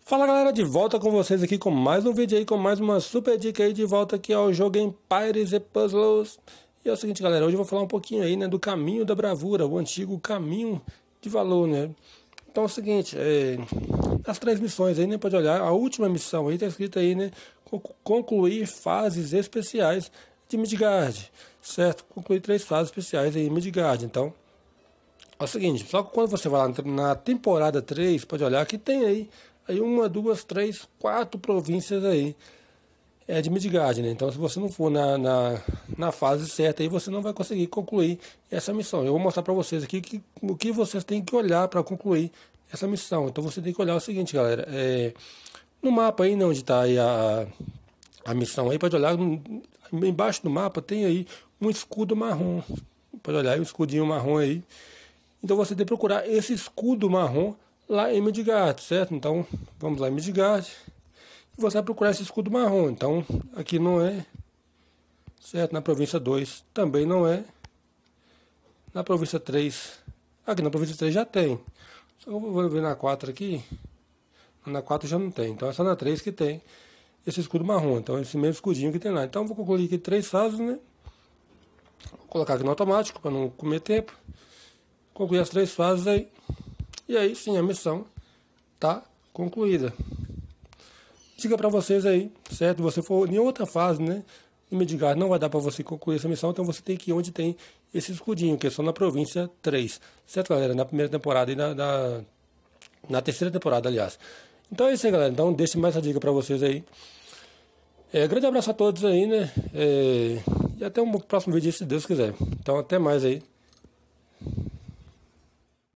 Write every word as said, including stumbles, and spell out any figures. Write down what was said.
Fala galera, de volta com vocês aqui com mais um vídeo aí, com mais uma super dica aí, de volta aqui ao jogo Empires e Puzzles. E é o seguinte galera, hoje eu vou falar um pouquinho aí, né, do caminho da bravura, o antigo caminho de valor, né. Então é o seguinte, é, as três missões aí, né, pode olhar, a última missão aí tá escrita aí, né, concluir fases especiais de Midgard, certo? Concluir três fases especiais aí em Midgard. Então é o seguinte, só que quando você vai lá na temporada três, pode olhar que tem aí Aí uma, duas, três, quatro províncias aí é de Midgard, né? Então se você não for na, na, na fase certa, aí você não vai conseguir concluir essa missão. Eu vou mostrar para vocês aqui que, o que vocês têm que olhar para concluir essa missão. Então você tem que olhar o seguinte, galera. É, no mapa aí, né, onde está aí a, a missão aí, pode olhar, embaixo do mapa tem aí um escudo marrom. Pode olhar aí o escudinho marrom aí. Então você tem que procurar esse escudo marrom lá em Midgard, certo? Então, vamos lá em Midgard. E você vai procurar esse escudo marrom. Então, aqui não é. Certo? Na província dois também não é. Na província três. Aqui na província três já tem. Só eu vou ver na quatro aqui. Na quatro já não tem. Então, é só na três que tem esse escudo marrom. Então, esse mesmo escudinho que tem lá. Então, eu vou concluir aqui três fases, né? Vou colocar aqui no automático, para não comer tempo. Concluir as três fases aí. E aí sim, a missão tá concluída. Dica para vocês aí, certo? Você for em outra fase, né? Em Midgard não vai dar para você concluir essa missão, então você tem que ir onde tem esse escudinho, que é só na província três. Certo, galera? Na primeira temporada e na, na, na terceira temporada, aliás. Então é isso aí, galera. Então deixe mais essa dica para vocês aí. É, grande abraço a todos aí, né? É, e até um próximo vídeo, se Deus quiser. Então até mais aí.